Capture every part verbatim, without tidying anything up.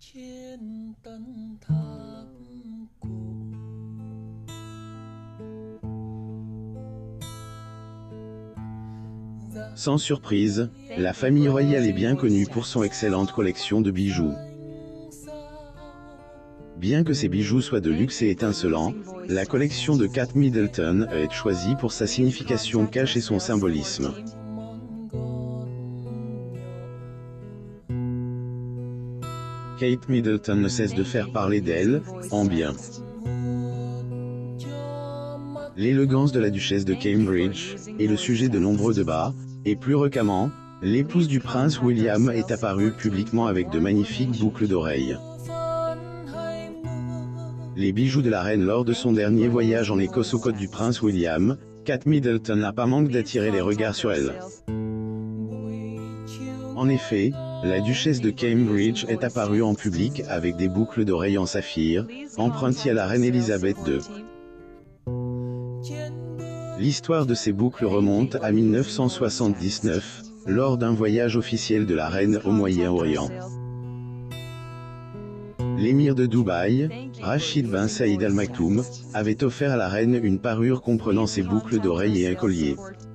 trên tân tháp cổ. Sans surprise, la famille royale est bien connue pour son excellente collection de bijoux. Bien que ces bijoux soient de luxe et étincelants, la collection de Kate Middleton a été choisie pour sa signification cache et son symbolisme. Kate Middleton ne cesse de faire parler d'elle, en bien. L'élégance de la duchesse de Cambridge est le sujet de nombreux débats, et plus récemment, l'épouse du prince William est apparue publiquement avec de magnifiques boucles d'oreilles. Les bijoux de la reine lors de son dernier voyage en Écosse aux côtes du prince William, Kate Middleton n'a pas manqué d'attirer les regards sur elle. En effet, la duchesse de Cambridge est apparue en public avec des boucles d'oreilles en saphir, empruntées à la reine Elisabeth deux. L'histoire de ces boucles remonte à mille neuf cent soixante-dix-neuf, lors d'un voyage officiel de la reine au Moyen-Orient. L'émir de Dubaï, Rachid bin Saïd Al Maktoum, avait offert à la reine une parure comprenant ses boucles d'oreilles et un collier.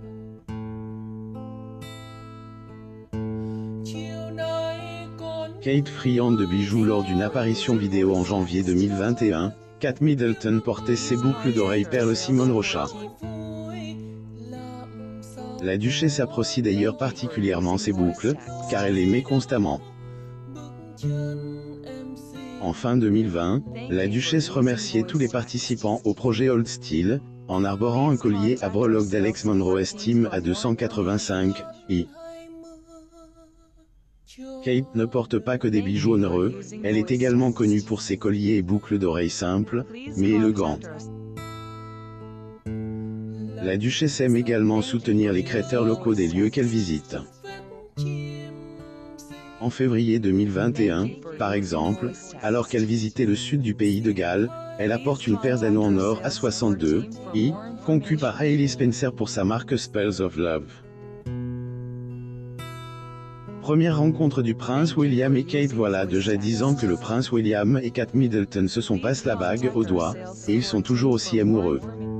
Kate friande de bijoux lors d'une apparition vidéo en janvier deux mille vingt et un, Kate Middleton portait ses boucles d'oreilles perles Simone Rocha. La duchesse apprécie d'ailleurs particulièrement ses boucles, car elle les met constamment. En fin deux mille vingt, la duchesse remerciait tous les participants au projet Old Style, en arborant un collier à breloques d'Alex Monroe Estime à deux cent quatre-vingt-cinq i. Kate ne porte pas que des bijoux onéreux, elle est également connue pour ses colliers et boucles d'oreilles simples, mais élégants. La duchesse aime également soutenir les créateurs locaux des lieux qu'elle visite. En février deux mille vingt et un, par exemple, alors qu'elle visitait le sud du pays de Galles, elle apporte une paire d'anneaux en or à soixante-deux i, conçue par Hailey Spencer pour sa marque Spells of Love. Première rencontre du prince William et Kate. Voilà déjà dix ans que le prince William et Kate Middleton se sont passés la bague au doigt, et ils sont toujours aussi amoureux.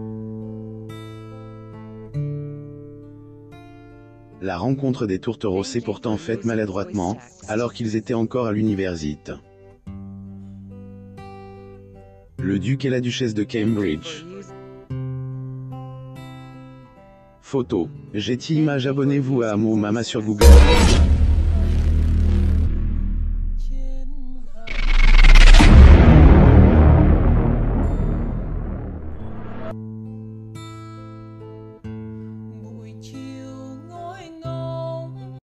La rencontre des tourtereaux s'est pourtant faite maladroitement, alors qu'ils étaient encore à l'université. Le duc et la duchesse de Cambridge. Photo, Getty Images. Abonnez-vous à Amo Mama sur Google.